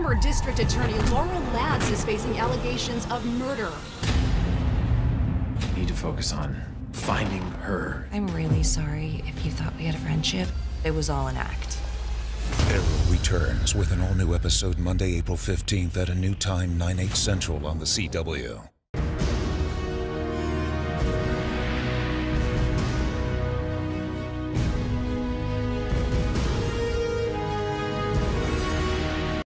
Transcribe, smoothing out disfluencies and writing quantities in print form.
Former District Attorney Laurel Lance is facing allegations of murder. Need to focus on finding her. I'm really sorry if you thought we had a friendship. It was all an act. Arrow returns with an all-new episode Monday, April 15th at a new time, 9/8 Central on the CW.